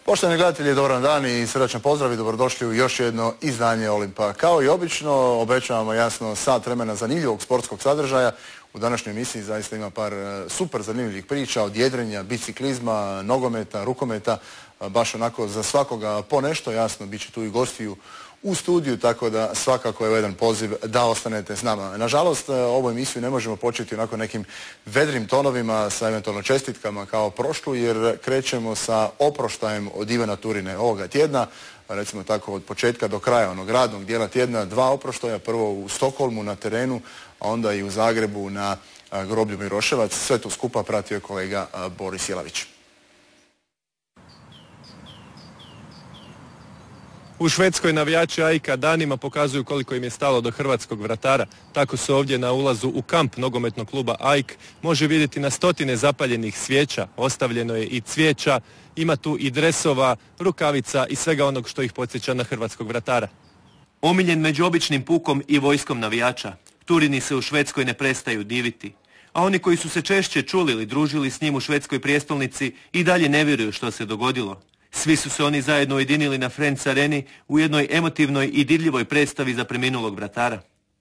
Poštovani gledatelji, dobar dan i srdačan pozdrav i dobrodošli u još jedno izdanje Olimpa. Kao i obično, obećavamo jasno sat vremena zanimljivog sportskog sadržaja. U današnjoj emisiji zaista ima par super zanimljivih priča od jedrenja, biciklizma, nogometa, rukometa, baš onako za svakoga po nešto. Jasno, bit će tu i gostiju u studiju, tako da svakako je jedan poziv da ostanete s nama. Nažalost, ovu emisiju ne možemo početi onako nekim vedrim tonovima sa eventualno čestitkama kao prošlu, jer krećemo sa oproštajem od Ivana Turine ovoga tjedna. Recimo tako od početka do kraja onog radnog dijela tjedna, 2 oproštaja, prvo u Stokholmu na terenu, a onda i u Zagrebu na groblju Miroševac. Sve to skupa pratio je kolega Boris Jelavić. U Švedskoj navijači AIK-a danima pokazuju koliko im je stalo do hrvatskog vratara. Tako se ovdje na ulazu u kamp nogometnog kluba AIK može vidjeti na stotine zapaljenih svijeća. Ostavljeno je i cvijeća, ima tu i dresova, rukavica i svega onog što ih podsjeća na hrvatskog vratara. Omiljen među običnim pukom i vojskom navijača, Turini se u Švedskoj ne prestaju diviti. A oni koji su se češće čuli ili družili s njim u švedskoj prijestolnici i dalje ne vjeruju što se dogodilo. Svi su se oni zajedno ujedinili na Friends Areni u jednoj emotivnoj i dirljivoj predstavi za preminulog vratara.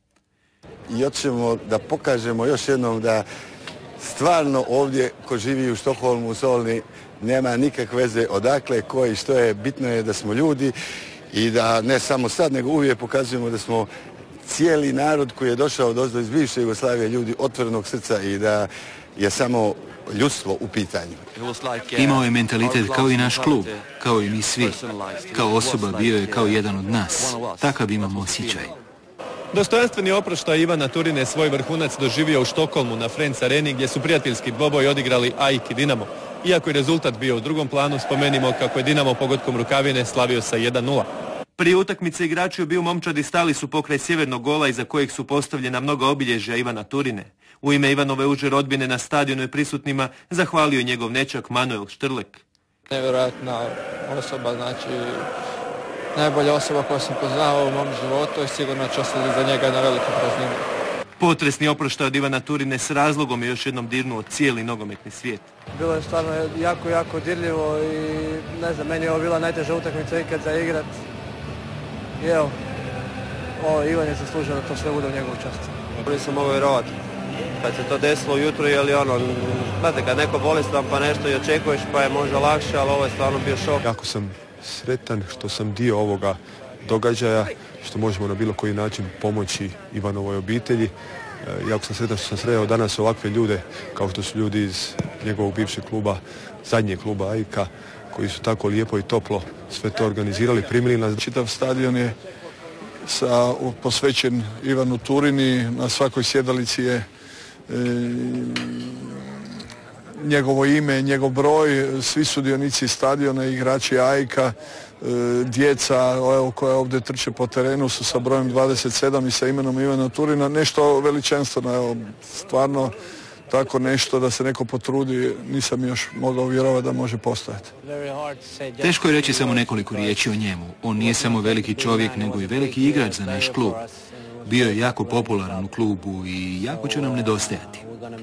I hoćemo da pokažemo još jednom da stvarno ovdje ko živi u Stokholmu, u Solni, nema nikakve veze odakle, ko i što je. Bitno je da smo ljudi i da ne samo sad, nego uvijek pokazujemo da smo cijeli narod koji je došao dozdo iz bivše Jugoslavije, ljudi otvorenog srca i da je samo ljudstvo u pitanju. Imao je mentalitet kao i naš klub, kao i mi svi. Kao osoba bio je kao jedan od nas. Takav imamo osjećaj. Dostojanstveni oproštaj Ivana Turine svoj vrhunac doživio u Štokholmu na Friends Areni gdje su prijateljski dvoboj odigrali AIK i Dinamo. Iako je rezultat bio u drugom planu, spomenimo kako je Dinamo pogodkom rukavine slavio sa 1:0. Prije utakmice igrači obiju momčadi stali su pokraj sjevernog gola iza kojeg su postavljena mnoga obilježja Ivana Turine. U ime Ivanove uže rodbine na stadionu i prisutnima zahvalio njegov nećak Manuel Štrlek. Nevjerojatna osoba, znači najbolja osoba koju sam poznao u mom životu i sigurno će ostati za njega na veliku prazninu. Potresni oproštaj od Ivana Turine s razlogom je još jednom dirnuo cijeli nogometni svijet. Bilo je stvarno jako dirljivo i ne znam, meni je ovo bila najteža utakmica ikad za igrat. I evo, Ivan je zaslužio da to sve bude u njegovu čast. Nisam mogao vjerovati kad se to desilo ujutro, jer znate, kad neko bolestan pa nešto i očekuješ pa je možda lakše, ali ovo je stvarno bio šok. Jako sam sretan što sam dio ovoga događaja, što možemo na bilo koji način pomoći Ivanovoj obitelji. Jako sam sretan što sam sreo danas ovakve ljude kao što su ljudi iz njegovog bivšeg kluba, zadnjeg kluba AIK-a, koji su tako lijepo i toplo sve to organizirali, primili nas. Čitav stadion je posvećen Ivanu Turini, na svakoj sjedalici je njegovo ime, njegov broj, svi sudionici stadiona, igrači AIK-a, djeca koja ovdje trče po terenu su sa brojem 27 i sa imenom Ivana Turina. Nešto veličanstveno, stvarno tako nešto da se neko potrudi, nisam još mogao vjerovati da može postojati. Teško je reći samo nekoliko riječi o njemu. On nije samo veliki čovjek, nego i veliki igrač za naš klub. Bio je jako popularan u klubu i jako će nam nedostajati.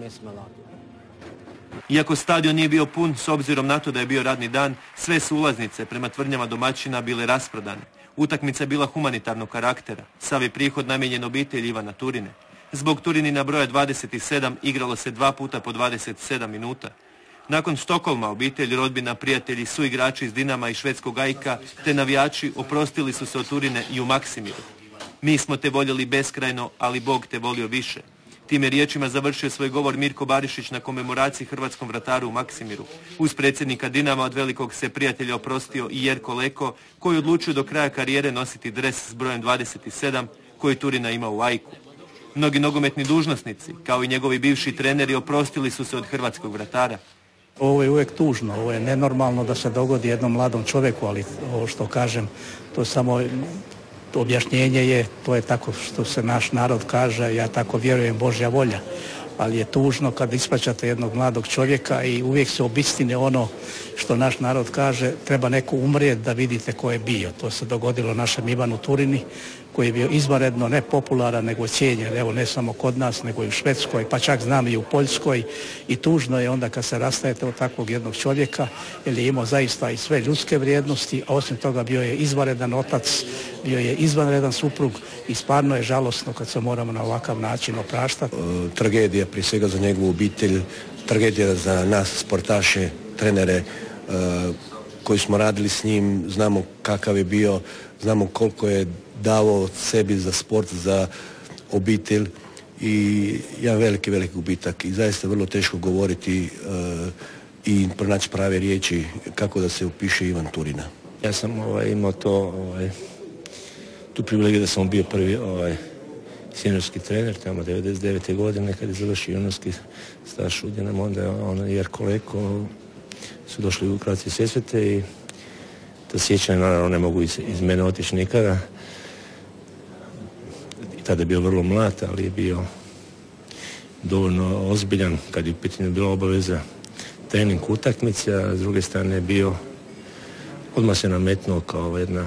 Iako stadion nije bio pun, s obzirom na to da je bio radni dan, sve su ulaznice prema tvrdnjama domaćina bile rasprodane. Utakmica je bila humanitarnog karaktera. Sav je prihod namijenjen obitelji Ivana Turine. Zbog Turinina broja 27 igralo se 2 puta po 27 minuta. Nakon Stokholma obitelj, rodbina, prijatelji, suigrači iz Dinama i švedskog AIK-a te navijači oprostili su se od Turine i u Maksimiru. Mi smo te voljeli beskrajno, ali Bog te volio više. Time riječima završio svoj govor Mirko Barišić na komemoraciji hrvatskom vrataru u Maksimiru. Uz predsjednika Dinama od velikog se prijatelja oprostio i Jerko Leko, koji odlučio do kraja karijere nositi dres s brojem 27 koji Turina ima u AIK-u. Mnogi nogometni dužnosnici, kao i njegovi bivši treneri, oprostili su se od hrvatskog vratara. Ovo je uvijek tužno, ovo je nenormalno da se dogodi jednom mladom čovjeku, ali ovo što kažem, to samo objašnjenje je, to je tako što se naš narod kaže, ja tako vjerujem, Božja volja. Ali je tužno kad ispraćate jednog mladog čovjeka i uvijek se obistine ono što naš narod kaže, treba neko umrijeti da vidite ko je bio. To se dogodilo našem Ivanu Turini, koji je bio izvanredno ne popularan nego cijenjen, evo ne samo kod nas nego i u Švedskoj, pa čak znam i u Poljskoj, i tužno je onda kad se rastajete od takvog jednog čovjeka, jer je imao zaista i sve ljudske vrijednosti, a osim toga bio je izvanredan otac, bio je izvanredan suprug i stvarno je žalosno kad se moramo na ovakav način opraštati. Tragedija prije svega za njegovu obitelj, tragedija za nas sportaše, trenere koji smo radili s njim, znamo kakav je bio, znamo koliko je davao sebi za sport, za obitelj i jedan veliki gubitak i zaista vrlo teško govoriti i pronaći prave riječi kako da se opiše Ivan Turina. Ja sam imao tu privilegiju da sam bio prvi seniorski trener tamo 99. godine kad je završio juniorski staž u Dinamu, onda on i Jerko Leko su došli u Croatia Sesvete i to sjećanje naravno ne mogu iz mene otići nikada. I tada je bio vrlo mlad, ali je bio dovoljno ozbiljan kad je u pitanju bila obaveza trening utakmice, a s druge strane je bio, odmah se nametnuo kao jedna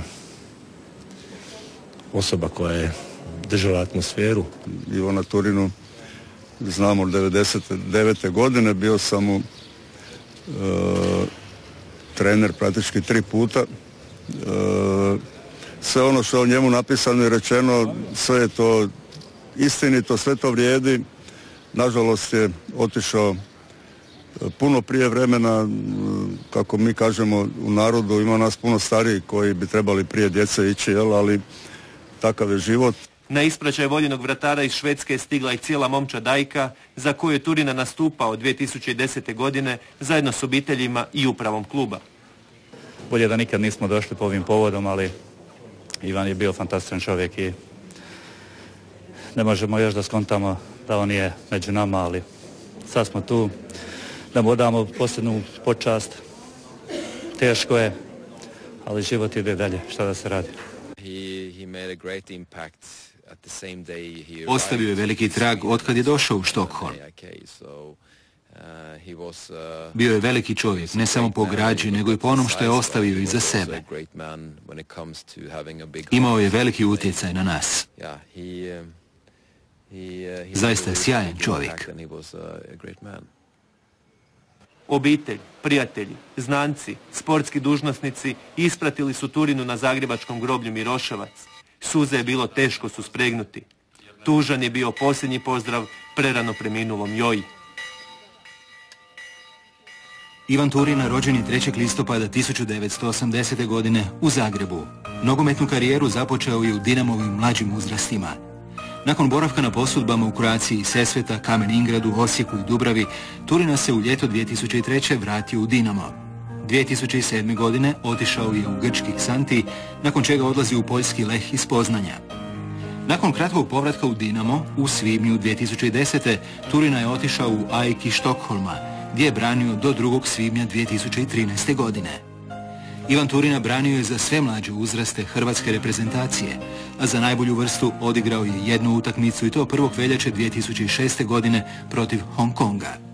osoba koja je držala atmosferu. Ivana Turinu znamo od 99. godine, bio sam mu trener praktički 3 puta. Sve ono što je o njemu napisano i rečeno, sve je to istinito, sve to vrijedi. Nažalost je otišao puno prije vremena, kako mi kažemo u narodu, ima nas puno starijih koji bi trebali prije djece ići, ali takav je život. Na ispraćaj voljenog vratara iz Švedske je stigla i cijela momčad AIK-a, za koju je Turina nastupao 2010. godine zajedno s obiteljima i upravom kluba. Bolje da nikad nismo došli po ovim povodom, ali Ivan je bio fantastičan čovjek i ne možemo još da skontamo da on je među nama, ali sad smo tu da mu odamo posljednu počast. Teško je, ali život ide dalje, šta da se radi. Ostavio je veliki trag otkad je došao u Štokholm. Bio je veliki čovjek, ne samo po građi, nego i po onom što je ostavio iza sebe. Imao je veliki utjecaj na nas. Zaista je sjajan čovjek. Obitelj, prijatelji, znanci, sportski dužnosnici ispratili su Turinu na zagrebačkom groblju Miroševac. Suze je bilo teško suspregnuti. Tužan je bio posljednji pozdrav prerano preminulom Joji. Ivan Turina rođen je 3. listopada 1980. godine u Zagrebu. Nogometnu karijeru započeo je u Dinamovim mlađim uzrastima. Nakon boravka na posudbama u Croatii, Sesveta, Kamen Ingradu, Osijeku i Dubravi, Turina se u ljeto 2003. vratio u Dinamo. 2007. godine otišao je u grčki Xanthi, nakon čega odlazi u poljski Lech iz Poznanja. Nakon kratkog povratka u Dinamo, u svibnju 2010. Turina je otišao u AIK iz Štokholma, gdje je branio do 2. svibnja 2013. godine. Ivan Turina branio je za sve mlađe uzraste hrvatske reprezentacije, a za najbolju vrstu odigrao je jednu utakmicu i to 1. veljače 2006. godine protiv Hong Konga.